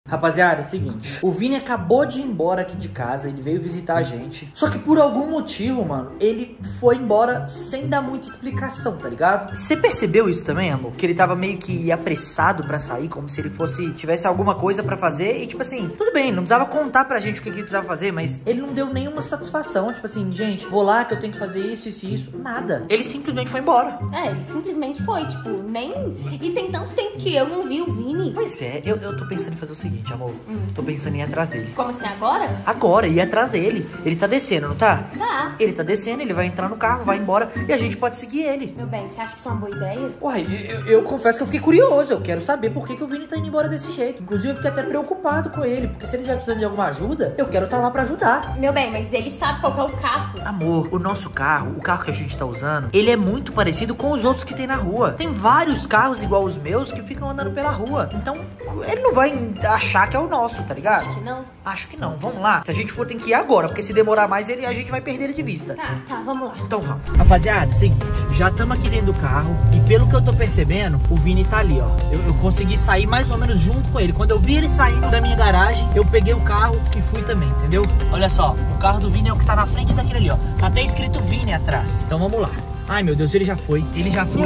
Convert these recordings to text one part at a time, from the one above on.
Rapaziada, é o seguinte, o Vini acabou de ir embora aqui de casa, ele veio visitar a gente. Só que por algum motivo, mano, ele foi embora sem dar muita explicação, tá ligado? Você percebeu isso também, amor? Que ele tava meio que apressado pra sair, como se ele tivesse alguma coisa pra fazer. E tipo assim, tudo bem, não precisava contar pra gente o que ele precisava fazer, mas ele não deu nenhuma satisfação. Tipo assim, gente, vou lá que eu tenho que fazer isso, isso e isso. Nada. Ele simplesmente foi embora. É, ele simplesmente foi, tipo, nem... E tem tanto tempo que eu não vi o Vini. Pois é, eu tô pensando em fazer o seguinte, amor. Tô pensando em ir atrás dele. Como assim, agora? Agora, ir atrás dele. Ele tá descendo, não tá? Tá. Ele tá descendo, ele vai entrar no carro, vai embora e a gente pode seguir ele. Meu bem, você acha que isso é uma boa ideia? Uai, eu confesso que eu fiquei curioso. Eu quero saber por que o Vini tá indo embora desse jeito. Inclusive, eu fiquei até preocupado com ele, porque se ele estiver precisando de alguma ajuda, eu quero estar lá pra ajudar. Meu bem, mas ele sabe qual que é o carro. Amor, o nosso carro, o carro que a gente tá usando, ele é muito parecido com os outros que tem na rua. Tem vários carros igual os meus que ficam andando pela rua. Então, ele não vai achar que é o nosso, tá ligado? Acho que não. Acho que não. Vamos lá. Se a gente for, tem que ir agora, porque se demorar mais, a gente vai perder ele de vista. Tá, vamos lá. Então vamos. Rapaziada, seguinte, já estamos aqui dentro do carro e pelo que eu tô percebendo, o Vini tá ali, ó. Eu consegui sair mais ou menos junto com ele. Quando eu vi ele saindo da minha garagem, eu peguei o carro e fui também, entendeu? Olha só, o carro do Vini é o que tá na frente daquele ali, ó. Tá até escrito Vini atrás. Então vamos lá. Ai, meu Deus, ele já foi. Ele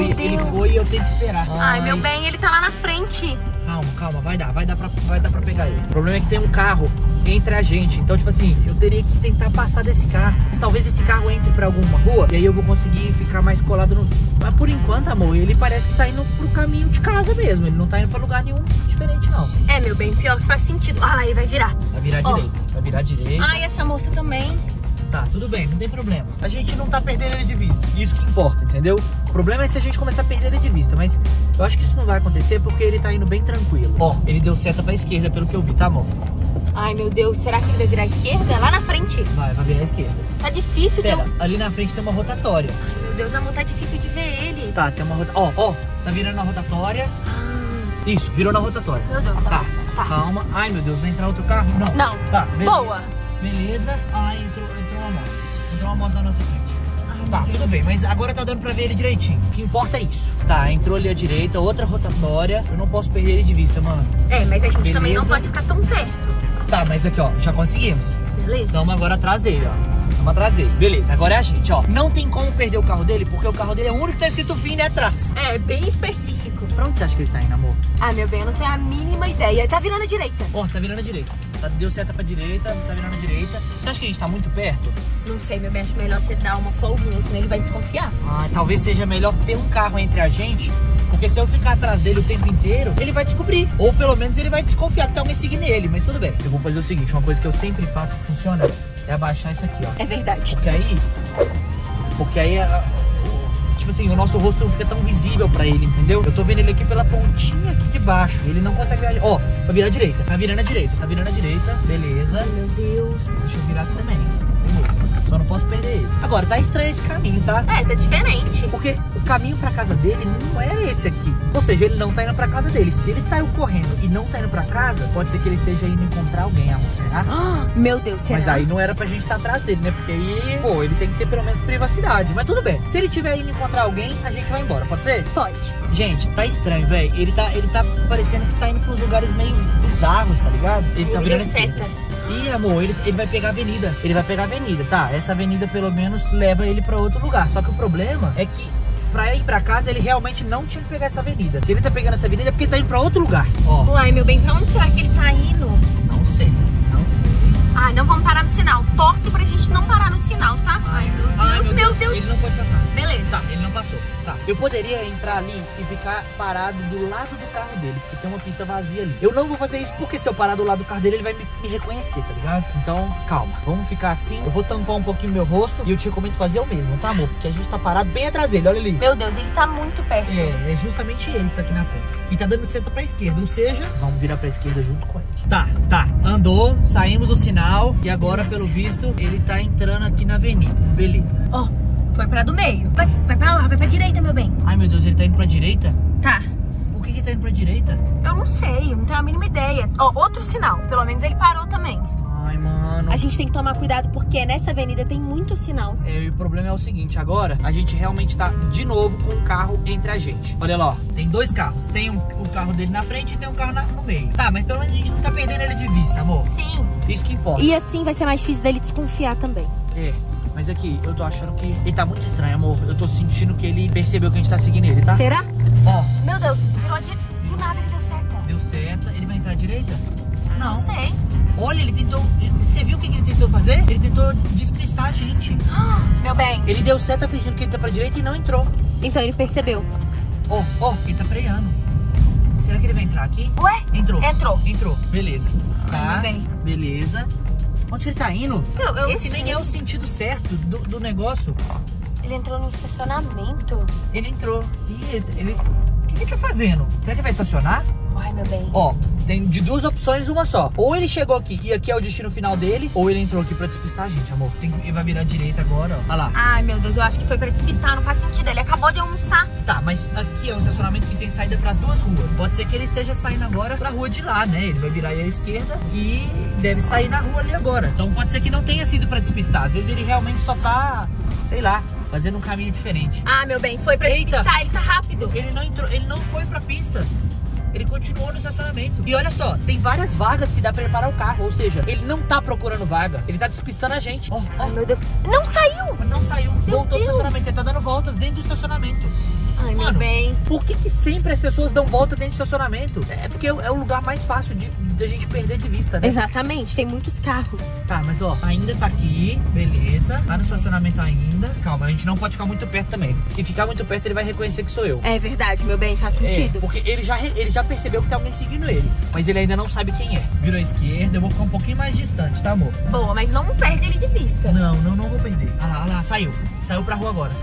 foi e eu tenho que esperar. Ai, meu bem, ele tá lá na frente. Calma, vai dar pra pegar ele. O problema é que tem um carro entre a gente. Então, tipo assim, eu teria que tentar passar desse carro. Mas talvez esse carro entre pra alguma rua e aí eu vou conseguir ficar mais colado no... Mas por enquanto, amor, ele parece que tá indo pro caminho de casa mesmo. Ele não tá indo pra lugar nenhum diferente, não. É, meu bem, pior que faz sentido. Ah, ele vai virar. Vai virar direita. Ai, essa moça também. Tá, tudo bem, não tem problema. A gente não tá perdendo ele de vista. Isso que importa, entendeu? O problema é se a gente começar a perder ele de vista. Mas eu acho que isso não vai acontecer porque ele tá indo bem tranquilo. Ó, ele deu seta pra esquerda pelo que eu vi, tá, amor? Ai, meu Deus, será que ele vai virar à esquerda? Lá na frente? Vai virar à esquerda. Tá difícil de... Pera, ali na frente tem uma rotatória. Ai, meu Deus, amor, tá difícil de ver ele. Tá, tem uma rotatória. Ó, tá virando na rotatória. Isso, virou na rotatória. Meu Deus, tá. Calma. Ai, meu Deus, vai entrar outro carro? Não. Tá, beleza. Boa. Beleza. Ah, entrou uma moto. Entrou uma moto na nossa frente. Tá, tudo bem, mas agora tá dando pra ver ele direitinho. O que importa é isso. Tá, entrou ali à direita, outra rotatória. Eu não posso perder ele de vista, mano. É, mas a gente também não pode ficar tão perto. Tá, mas aqui, ó, já conseguimos. Beleza. Estamos agora atrás dele, ó. Estamos atrás dele. Beleza, agora é a gente, ó. Não tem como perder o carro dele, porque o carro dele é o único que tá escrito Vini atrás. É, bem específico. Pra onde você acha que ele tá indo, amor? Ah, meu bem, eu não tenho a mínima ideia. Ele tá virando à direita. Ó, tá virando à direita. Deu seta pra direita, tá virando à direita. Você acha que a gente tá muito perto? Não sei, meu bem, acho melhor você dar uma folguinha, senão ele vai desconfiar. Ah, talvez seja melhor ter um carro entre a gente, porque se eu ficar atrás dele o tempo inteiro, ele vai descobrir. Ou pelo menos ele vai desconfiar que tem alguém seguindo ele, mas tudo bem. Eu vou fazer o seguinte, uma coisa que eu sempre faço que funciona é abaixar isso aqui, ó. É verdade. Porque aí tipo assim, o nosso rosto não fica tão visível pra ele, entendeu? Eu tô vendo ele aqui pela pontinha aqui de baixo. Ele não consegue viajar. Ó, vai virar à direita. Tá virando à direita. Beleza. Ai, meu Deus. Deixa eu virar também. Beleza. Só não posso perder ele. Agora, tá estranho esse caminho, tá? É, tá diferente. Porque o caminho pra casa dele não era esse aqui. Ou seja, ele não tá indo pra casa dele. Se ele saiu correndo e não tá indo pra casa, pode ser que ele esteja indo encontrar alguém, amor. Será? Meu Deus, será? Mas aí não era pra gente estar atrás dele, né? Porque aí, pô, ele tem que ter pelo menos privacidade. Mas tudo bem. Se ele tiver indo encontrar alguém, a gente vai embora. Pode ser? Pode. Gente, tá estranho, velho. Ele tá parecendo que tá indo pros lugares meio bizarros, tá ligado? Ele tá virando seta. Ih, amor, ele vai pegar a avenida. Ele vai pegar a avenida, tá? Essa avenida pelo menos leva ele pra outro lugar. Só que o problema é que pra ir pra casa ele realmente não tinha que pegar essa avenida. Se ele tá pegando essa avenida é porque ele tá indo pra outro lugar. Ó. Uai, meu bem, pra onde será que ele tá indo? Não sei. Ai, não vamos parar no sinal. Torce pra gente não parar no sinal, tá? Ai, meu Deus. Ele não pode passar. Beleza. Tá, ele não passou. Tá. Eu poderia entrar ali e ficar parado do lado do carro dele, porque tem uma pista vazia ali. Eu não vou fazer isso porque se eu parar do lado do carro dele, ele vai me reconhecer, tá ligado? Então, calma. Vamos ficar assim. Eu vou tampar um pouquinho meu rosto e eu te recomendo fazer o mesmo, tá, amor? Porque a gente tá parado bem atrás dele, olha ali. Meu Deus, ele tá muito perto. É justamente ele que tá aqui na frente. E tá dando seta pra esquerda, ou seja, vamos virar pra esquerda junto com ele. Tá. Andou, saímos do sinal e agora, pelo visto, ele tá entrando aqui na avenida. Beleza. Ó, foi pra do meio. Vai pra lá, vai pra direita, meu bem. Ai, meu Deus, ele tá indo pra direita? Tá. Por que ele tá indo pra direita? Eu não sei, eu não tenho a mínima ideia. Ó, outro sinal. Pelo menos ele parou também. Ai, Ai, mano. A gente tem que tomar cuidado porque nessa avenida tem muito sinal. E o problema é o seguinte, agora a gente realmente tá de novo com um carro entre a gente. Olha lá, ó, tem dois carros. Tem o carro dele na frente e tem um carro no meio. Tá, mas pelo menos a gente não tá perdendo ele de vista, amor. Sim. Isso que importa. E assim vai ser mais difícil dele desconfiar também. Mas aqui, eu tô achando que ele tá muito estranho, amor. Eu tô sentindo que ele percebeu que a gente tá seguindo ele, tá? Será? Ó. Meu Deus, virou do nada ele deu seta. Deu seta. Ele vai entrar à direita? Não sei. Olha, ele tentou... Você viu o que ele tentou fazer? Ele tentou despistar a gente. Meu bem. Ele deu seta fingindo que ele tá pra direita e não entrou. Então ele percebeu. Ó, ele tá freando. Será que ele vai entrar aqui? Ué? Entrou. Beleza. Tá, meu bem. Beleza. Onde que ele tá indo? Esse nem é o sentido certo do negócio. Ele entrou no estacionamento. Ele entrou. E ele... O que ele tá fazendo? Será que ele vai estacionar? Ai, meu bem. Ó, tem de duas opções, uma só. Ou ele chegou aqui e aqui é o destino final dele, ou ele entrou aqui pra despistar a gente, amor. Ele vai virar à direita agora, ó. Olha lá. Ai, meu Deus, eu acho que foi pra despistar, não faz sentido. Ele acabou de almoçar. Tá, mas aqui é um estacionamento que tem saída pras duas ruas. Pode ser que ele esteja saindo agora pra rua de lá, né? Ele vai virar aí à esquerda e deve sair na rua ali agora. Então pode ser que não tenha sido pra despistar. Às vezes ele realmente só tá, sei lá, fazendo um caminho diferente. Ah, meu bem, foi pra despistar, ele tá rápido. Ele não entrou, ele não foi pra pista. Ele continuou no estacionamento. E olha só, tem várias vagas que dá pra ele parar o carro. Ou seja, ele não tá procurando vaga. Ele tá despistando a gente. Ó. Ai, meu Deus. Não saiu! Não saiu. Voltou pro estacionamento. Ele tá dando voltas dentro do estacionamento. Ai, meu bem. Por que sempre as pessoas dão volta dentro do estacionamento? É porque é o lugar mais fácil de a gente perder de vista, né? Exatamente, tem muitos carros. Tá, mas ó, ainda tá aqui, beleza. Tá no estacionamento ainda. Calma, a gente não pode ficar muito perto também. Se ficar muito perto, ele vai reconhecer que sou eu. É verdade, meu bem, faz sentido. Porque ele já percebeu que tem alguém seguindo ele. Mas ele ainda não sabe quem é. Virou à esquerda, eu vou ficar um pouquinho mais distante, tá, amor? Boa, mas não perde ele de vista. Não vou perder. Olha lá, saiu. Saiu pra rua agora,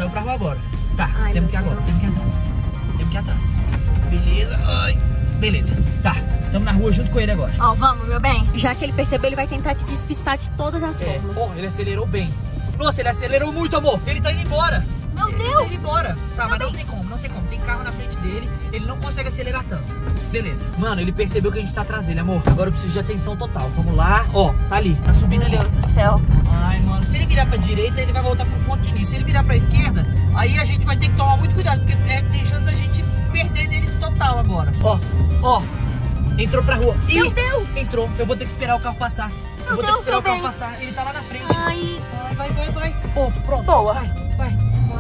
Tá, ai, temos que ir agora, temos que ir atrás. Beleza, ai, beleza. Tá, estamos na rua junto com ele agora. Ó, vamos, meu bem. Já que ele percebeu, ele vai tentar te despistar de todas as formas. Ele acelerou bem. Nossa, ele acelerou muito, amor. Ele tá indo embora. Meu Deus. Ele tá indo embora. Tá, mas não tem como. Tem carro na frente dele, ele não consegue acelerar tanto. Beleza. Mano, ele percebeu que a gente tá atrás dele, amor. Agora eu preciso de atenção total. Vamos lá. Ó, tá ali. Tá subindo ali. Meu Deus do céu. Ai, mano. Se ele virar pra direita, ele vai voltar pro ponto de início. Se ele virar pra esquerda, aí a gente vai ter que tomar muito cuidado, porque tem chance da gente perder dele total agora. Ó. Entrou pra rua. Meu Deus. Entrou. Eu vou ter que esperar o carro passar. Eu vou ter que esperar o carro passar. Ele tá lá na frente. Ai. Vai. Pronto. Boa. Vai.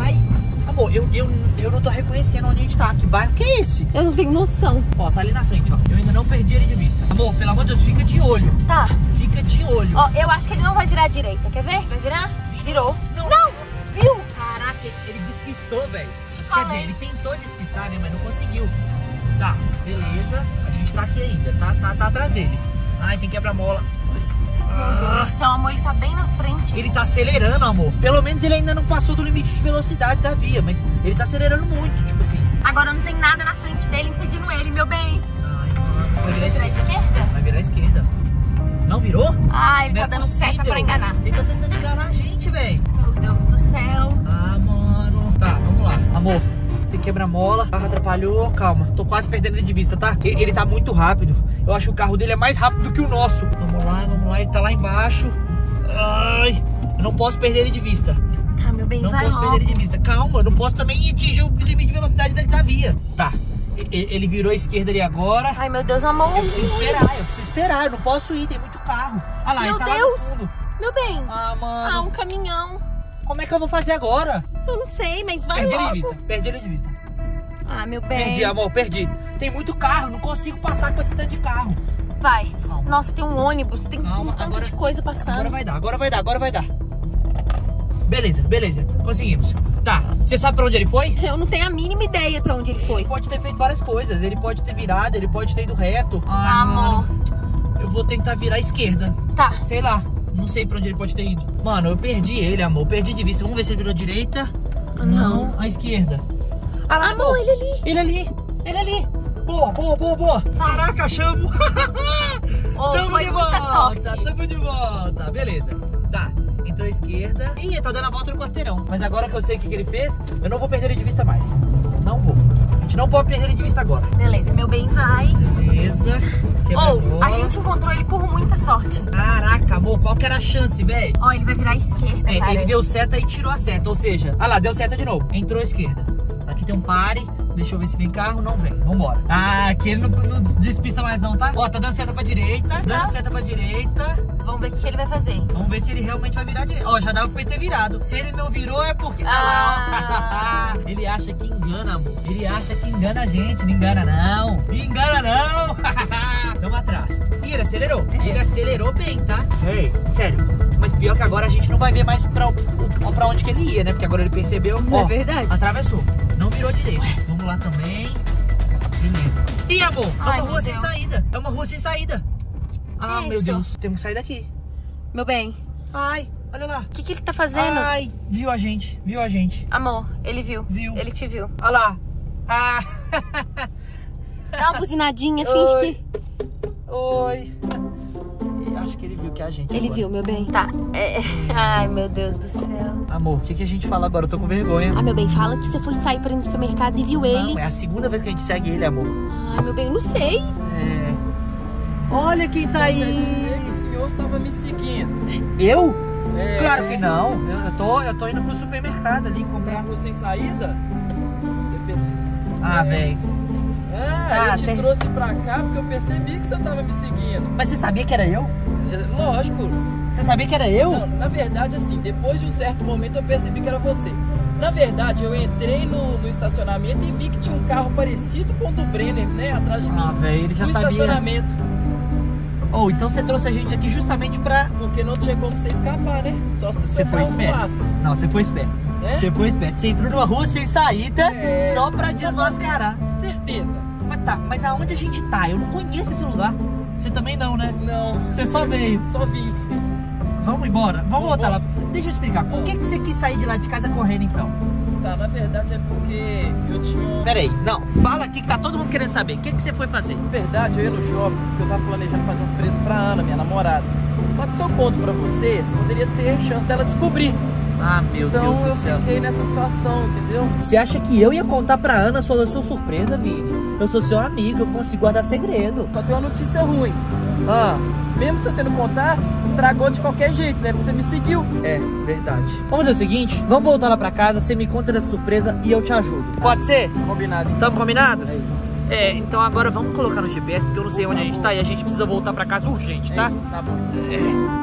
Amor, eu não tô reconhecendo onde a gente tá. Que bairro que é esse? Eu não tenho noção. Ó, tá ali na frente, ó. Eu ainda não perdi ele de vista. Amor, pelo amor de Deus, fica de olho. Tá. Fica de olho. Ó, eu acho que ele não vai virar à direita. Quer ver? Vai virar? Virou. Não! Viu? Caraca, ele despistou, velho. Quer dizer, ele tentou despistar, né? Mas não conseguiu. Tá, beleza. A gente tá aqui ainda. Tá atrás dele. Ai, tem quebra-mola. Meu Deus do céu, amor, ele tá bem na frente. Ele tá acelerando, amor. Pelo menos ele ainda não passou do limite de velocidade da via, mas ele tá acelerando muito, tipo assim. Agora não tem nada na frente dele impedindo ele, meu bem. Ai, mano. Vai virar à esquerda? Vai virar à esquerda. Não virou? Ah, ele não tá dando seta pra enganar. Ele tá tentando enganar a gente, velho. Meu Deus do céu. Ah, mano. Tá, vamos lá. Amor, tem quebra-mola. O carro atrapalhou. Calma, tô quase perdendo ele de vista, tá? Ele tá muito rápido. Eu acho que o carro dele é mais rápido do que o nosso. Vamos lá. Ele tá lá embaixo. Ai, eu não posso perder ele de vista. Tá, meu bem, não vai posso logo. perder ele de vista. Calma, eu não posso também atingir o limite de velocidade da via. Tá, ele virou à esquerda ali agora. Ai, meu Deus, amor. Eu preciso esperar. Eu não posso ir, tem muito carro. Olha lá, meu ele tá Deus. lá no fundo. Meu bem. Ah, mano. Um caminhão. Como é que eu vou fazer agora? Eu não sei, mas vai Perdi logo. Perdi ele de vista. Ah, meu bem. Perdi, amor, perdi. Tem muito carro, não consigo passar com esse tanto de carro. Vai. Calma. Nossa, tem um ônibus, tem um tanto de coisa passando. Agora vai dar. Beleza. Conseguimos. Tá, você sabe pra onde ele foi? Eu não tenho a mínima ideia pra onde ele foi. Ele pode ter feito várias coisas. Ele pode ter virado, ele pode ter ido reto. Amor. Mano, eu vou tentar virar à esquerda. Tá. Sei lá, não sei pra onde ele pode ter ido. Mano, eu perdi ele, amor. Perdi de vista. Vamos ver se ele virou à direita. Não, à esquerda. Ah lá, amor, ele ali. Ele ali. Boa. Caraca, chamo. Tamo de volta. Tamo de volta. Beleza. Tá. Entrou à esquerda. Ih, tá dando a volta no quarteirão. Mas agora que eu sei o que ele fez, eu não vou perder ele de vista mais. Não vou. A gente não pode perder ele de vista agora. Beleza, meu bem, vai. Beleza. A gente encontrou ele por muito muita sorte. Caraca, amor, qual que era a chance, velho? Ó, ele vai virar à esquerda, Ele deu seta e tirou a seta, ou seja... Ah lá, deu seta de novo. Entrou à esquerda. Aqui tem um pare. Deixa eu ver se vem carro. Não vem. Vambora. Ah, aqui ele não despista mais não, tá? Ó, tá dando seta pra direita. Dando seta pra direita. Vamos ver o que ele vai fazer. Vamos ver se ele realmente vai virar direita. Ó, já dava pra ter virado. Se ele não virou é porque tá lá, ó. Ele acha que engana, amor. Ele acha que engana a gente. Não engana não. Engana não. Tamo atrás. E ele acelerou. Ele acelerou bem, tá? Sério. Mas pior que agora a gente não vai ver mais pra onde que ele ia, né? Porque agora ele percebeu. Ó, é verdade. Atravessou. Não virou direito. Vamos lá também. Beleza. Ih, amor, é uma rua sem saída. É uma rua sem saída. Ah, meu Deus. Temos que sair daqui. Meu bem. Ai, olha lá. O que ele tá fazendo? Ai, viu a gente. Viu a gente. Amor, ele viu. Viu. Ele te viu. Olha lá. Ah. Dá uma buzinadinha, finge que... Oi. Acho que ele viu que é a gente. Ele agora. viu, meu bem. Tá. Ai, meu Deus do céu. Amor, o que a gente fala agora? Eu tô com vergonha. Ah, meu bem, fala que você foi sair pra ir no supermercado e viu ele. Não, é a segunda vez que a gente segue ele, amor. Ai, meu bem, eu não sei. É. Olha quem tá aí. Quer dizer que o senhor tava me seguindo. Eu? É. Claro que não. Eu tô indo pro supermercado ali Na comprar. rua sem saída? Você percebe? Ah, velho. Eu te trouxe pra cá porque eu percebi que você tava me seguindo. Mas você sabia que era eu? Lógico. Você sabia que era eu? Não, na verdade, assim, depois de um certo momento eu percebi que era você. Na verdade, eu entrei no estacionamento e vi que tinha um carro parecido com o do Brenner, né? Atrás de mim. Ah, velho, ele já no sabia. estacionamento. Oh, então você trouxe a gente aqui justamente pra... Porque não tinha como você escapar, né? Só se Você seu foi carro esperto. voasse. Não, você foi esperto. É? Você foi esperto. Você entrou numa rua sem saída só pra Só desmascarar. Certeza. Mas tá, mas aonde a gente tá? Eu não conheço esse lugar. Você também não, né? Não. Você só veio. Só vim. Vamos embora. Vamos voltar lá. embora. Deixa eu te explicar. Por que você quis sair de lá de casa correndo, então? Tá, na verdade é porque eu tinha... Peraí, não. Fala aqui que tá todo mundo querendo saber. O que você foi fazer? Na verdade, eu ia no shopping porque eu tava planejando fazer uns presentes pra Ana, minha namorada. Só que se eu conto pra vocês, poderia ter chance dela descobrir. Ah, meu Então Deus do eu céu. fiquei nessa situação, entendeu? Você acha que eu ia contar pra Ana sobre a sua surpresa, Vini? Eu sou seu amigo, eu consigo guardar segredo. Só tem uma notícia ruim. Ah, Mesmo se você não contasse, estragou de qualquer jeito, né? Porque você me seguiu. é, verdade. Vamos fazer o seguinte, vamos voltar lá pra casa, você me conta dessa surpresa e eu te ajudo. Pode ser? Combinado, então. Tamo combinado? É isso. É, então agora vamos colocar no GPS, porque eu não sei onde a gente tá e a gente precisa voltar pra casa urgente, tá? É isso, tá bom. É.